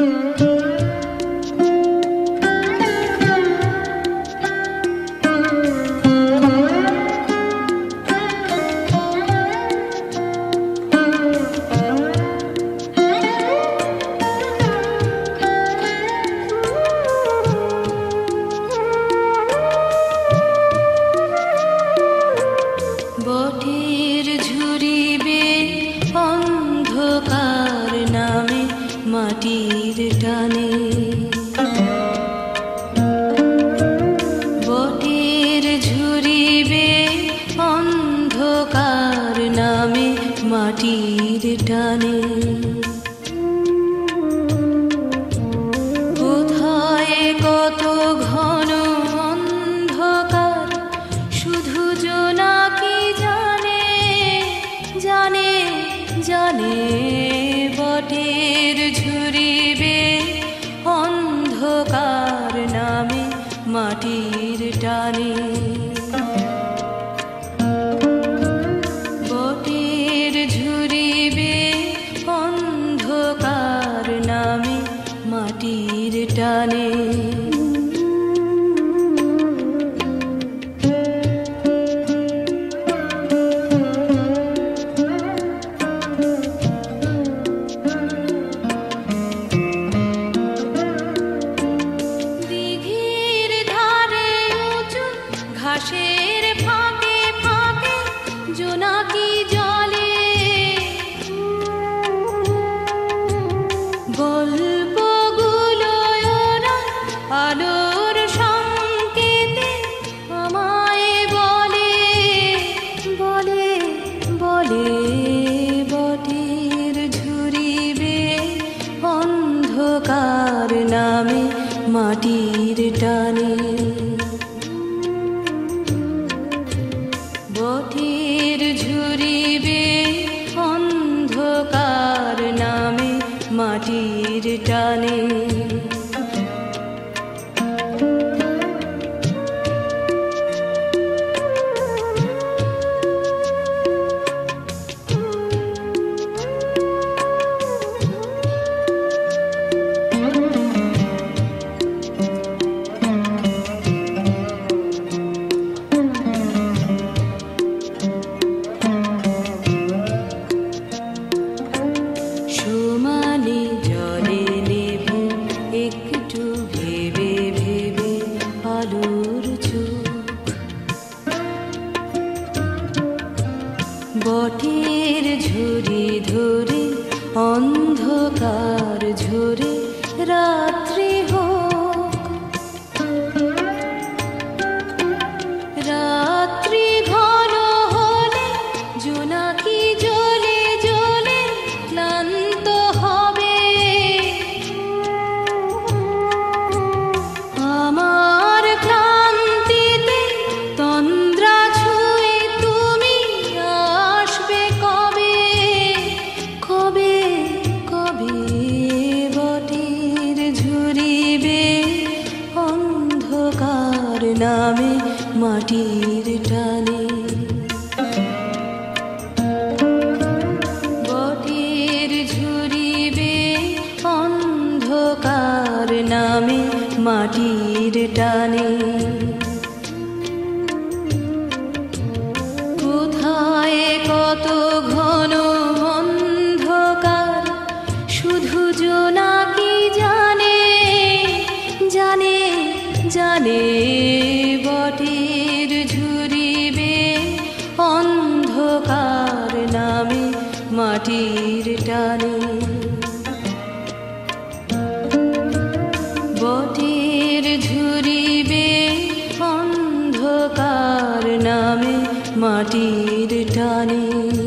বটের ঝুরিবে অন্ধকার নামে মাটির টানে, বটের ঝুরিবে অন্ধকার নামে মাটির টানে। কোথায় কত ঘন অন্ধকার শুধু জোনাকি জানে, জানে জানে। বটের ঝুরিবে অন্ধকার নামে মাটির টানে, বটের ঝুরিবে অন্ধকার নামে মাটির টানে। ঘাসের ফাঁকে ফাঁকে জোনাকি জলে, গল্পগুলো ওরা আলোর সংকেতে আমায় বলে, বলে বলে। বটের ঝুরিবে অন্ধকার নামে মাটির টানে, বটের ঝুরিবে অন্ধকার নামে মাটির টানে। সমানে জলে নেবে একটু ভেবে ভেবে আলোর চোখ, বটের ঝুরি ধরে অন্ধকার ঝরে রাত্রি হোক, রাত্রি ঘন হলে জোনাকি জ্বলে জ্বলে ক্লান্ত হবে। আমার ক্লান্তিতে তন্দ্রা ছুঁয়ে তুমি আসবে কবে, কবে কবে। বটের ঝুরিবে অন্ধকার নামে মাটির টানে, বটের ঝুরিবে অন্ধকার নামে মাটির টানে। কোথায় কত ঘন অন্ধকার শুধু জোনাকি জানে, জানে জানে। বটের ঝুরিবে অন্ধকার নামে মাটির টানে, বটের ঝুরিবে অন্ধকার নামে মাটির টানে।